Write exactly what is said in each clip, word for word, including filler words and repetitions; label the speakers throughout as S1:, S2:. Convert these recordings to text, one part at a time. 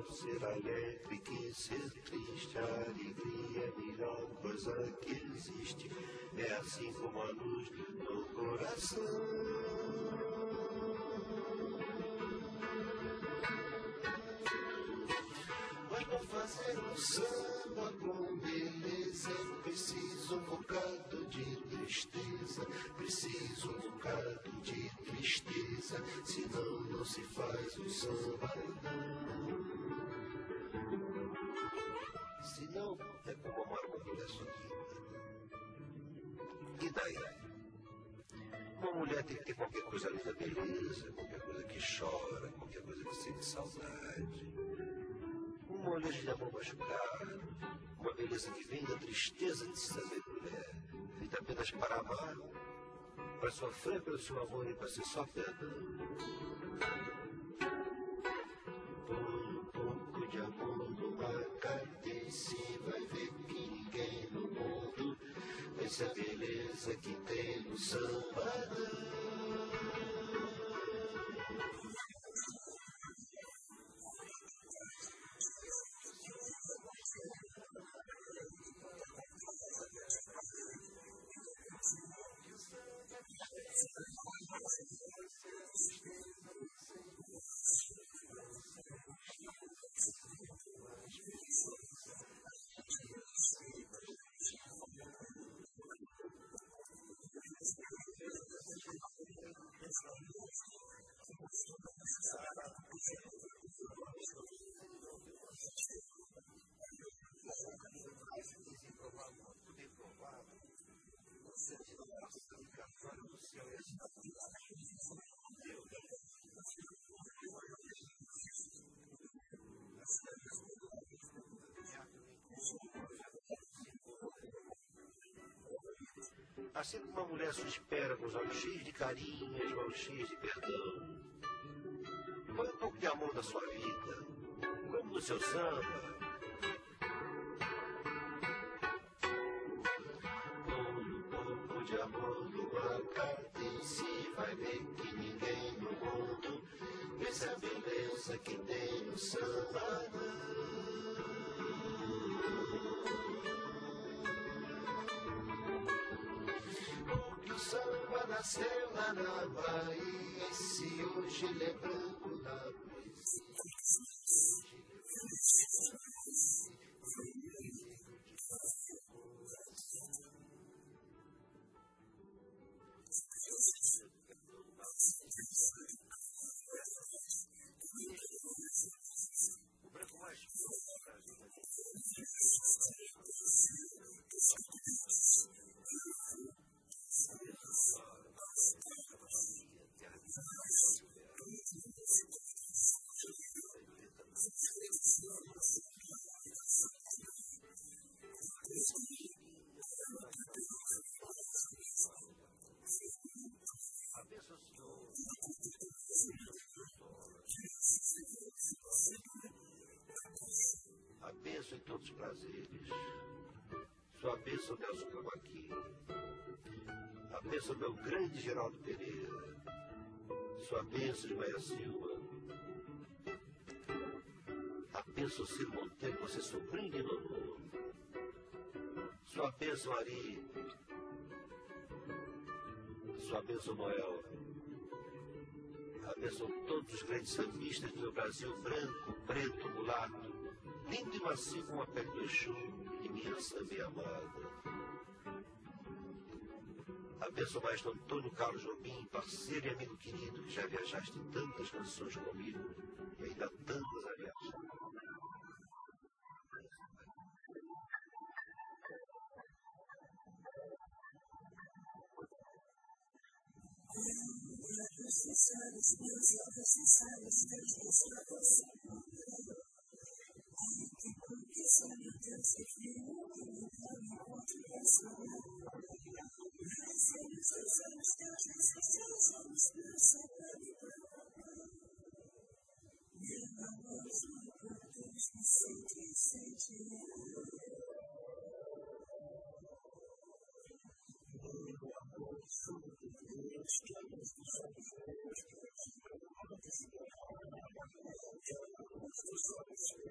S1: melhor ser alegre que ser triste. A alegria é a melhor coisa que existe. É assim como a luz no coração. Mas para fazer um samba com beleza é preciso um bocado de tristeza, preciso um bocado de tristeza, senão não se faz um samba não. Senão é como amar uma mulher sofrida. E daí? Uma mulher tem que ter qualquer coisa além da beleza, qualquer coisa que chora, qualquer coisa que sente saudade. Uma olhada de amor machucado, uma beleza que vem da tristeza de se saber mulher, feita apenas para amar, para sofrer pelo seu amor e para ser só perdão. Põe um pouco de amor numa carteice, vai ver que ninguém no mundo vence a beleza que tem no samba. Assim como uma mulher se espera com os olhos cheios de carinho e as mãos cheias de perdão. Põe um pouco de amor na sua vida, como no seu samba. Põe um pouco de amor numa carteice, vai ver que ninguém no mundo vê a beleza que tem no samba. Nasceu lá na Bahia, e se hoje ele é branco na poesia. O branco mais puro do Brasil. A bênção em todos os prazeres. Sua bênção, Nelson Cavaquinho. A bênção, meu grande Geraldo Pereira. Sua bênção de Maia Silva. A bênção, Ciro Monteiro, você é sobrinho de Nonô. Sua bênção, Ari. Sua bênção, Noel. A bênção todos os grandes sambistas do meu Brasil, branco, preto, mulato, lindo e macio como a pele do Exu, e minha samba amada. A bênção, maestro Antônio Carlos Jobim, parceiro e amigo querido, que já viajaste tantas canções comigo, e ainda tantas a viajar. Thank you.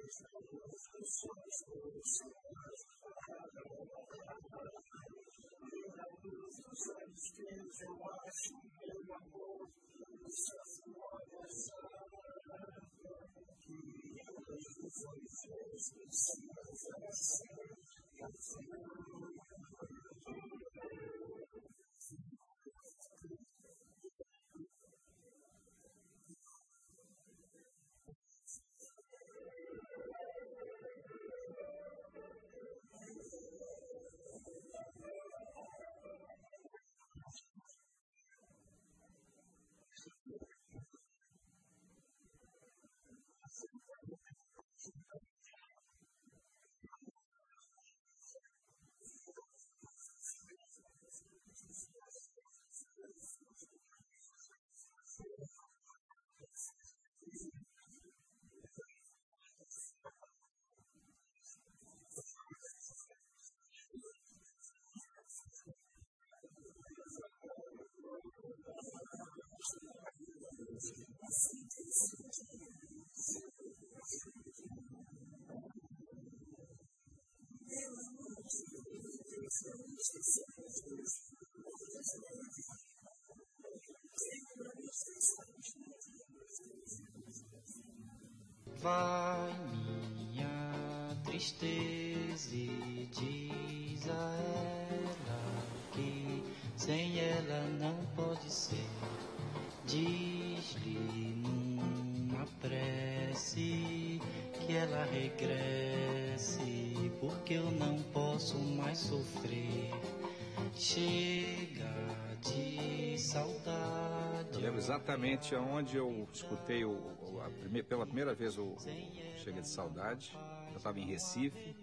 S2: Vai minha tristeza e diz a ela que sem ela não pode ser. Diz-lhe numa prece que ela regresse, porque eu não posso mais sofrer. Chega de saudade.
S3: Eu lembro exatamente aonde eu escutei o, o, a prime, pela primeira vez o, o Chega de Saudade. Eu estava em Recife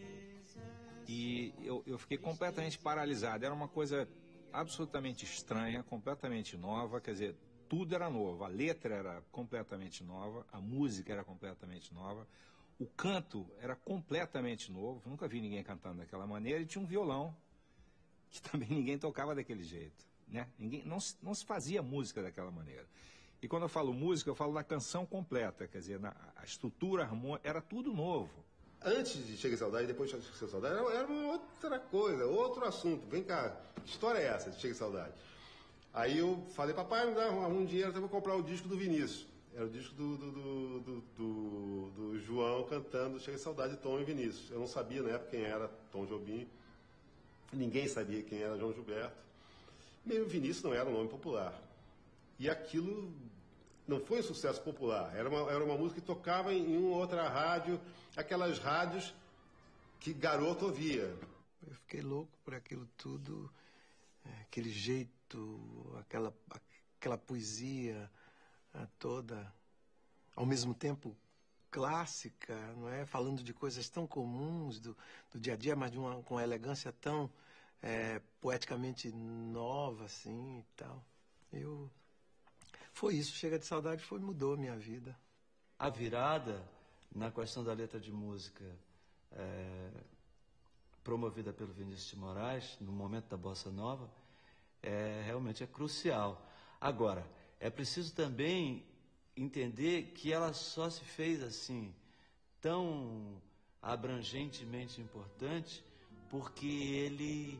S3: e eu, eu fiquei completamente paralisado. Era uma coisa absolutamente estranha, completamente nova, quer dizer, tudo era novo. A letra era completamente nova, a música era completamente nova, o canto era completamente novo. Nunca vi ninguém cantando daquela maneira e tinha um violão que também ninguém tocava daquele jeito, né? Ninguém, não, se, não se fazia música daquela maneira. E quando eu falo música, eu falo da canção completa, quer dizer, na, a estrutura harmônica, era tudo novo.
S4: Antes de Chega de Saudade e depois de Chega de Saudade, era, era uma outra coisa, outro assunto. Vem cá, que história é essa de Chega de Saudade? Aí eu falei, papai, me dá um dinheiro, eu vou comprar o disco do Vinícius. Era o disco do, do, do, do, do, do João cantando Chega de Saudade, Tom e Vinícius. Eu não sabia na época quem era Tom Jobim. Ninguém sabia quem era João Gilberto. Meio Vinícius não era um nome popular. E aquilo não foi um sucesso popular. Era uma, era uma música que tocava em uma outra rádio, aquelas rádios que garoto ouvia.
S5: Eu fiquei louco por aquilo tudo, aquele jeito, aquela, aquela poesia toda, ao mesmo tempo clássica, não é? Falando de coisas tão comuns do, do dia a dia, mas de uma, com uma elegância tão é, poeticamente nova, assim, e tal. Eu... Foi isso, Chega de Saudade foi, mudou a minha vida.
S6: A virada na questão da letra de música é, promovida pelo Vinícius de Moraes, no momento da Bossa Nova, é, realmente é crucial. Agora, é preciso também entender que ela só se fez assim, tão abrangentemente importante, porque ele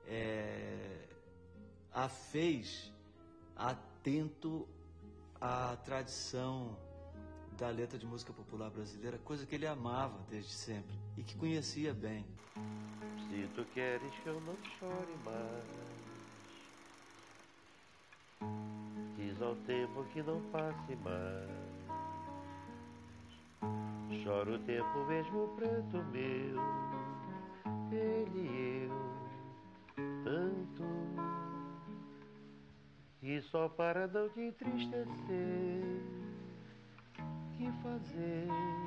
S6: é, a fez atento à tradição da letra de música popular brasileira, coisa que ele amava desde sempre e que conhecia bem.
S7: Se tu queres que eu não chore mais, diz ao tempo que não passe mais. Chora o tempo mesmo o pranto meu, ele e eu, tanto. E só para não te entristecer, que fazer?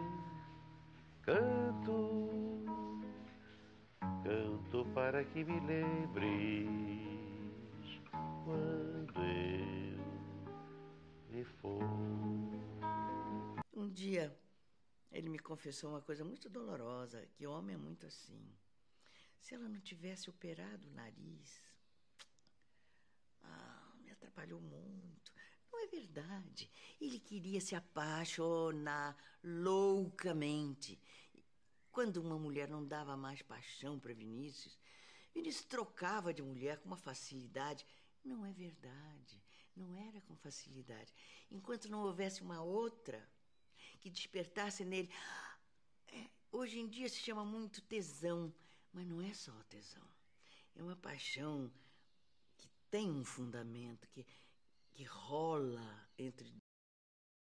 S7: Canto, canto para que me lembres quando eu me for.
S8: Um dia ele me confessou uma coisa muito dolorosa, que homem é muito assim. Se ela não tivesse operado o nariz, ah, me atrapalhou muito. Não é verdade. Ele queria se apaixonar loucamente. Quando uma mulher não dava mais paixão para Vinícius, Vinícius trocava de mulher com uma facilidade. Não é verdade. Não era com facilidade. Enquanto não houvesse uma outra que despertasse nele. É, hoje em dia se chama muito tesão, mas não é só tesão. É uma paixão que tem um fundamento, que, que rola entre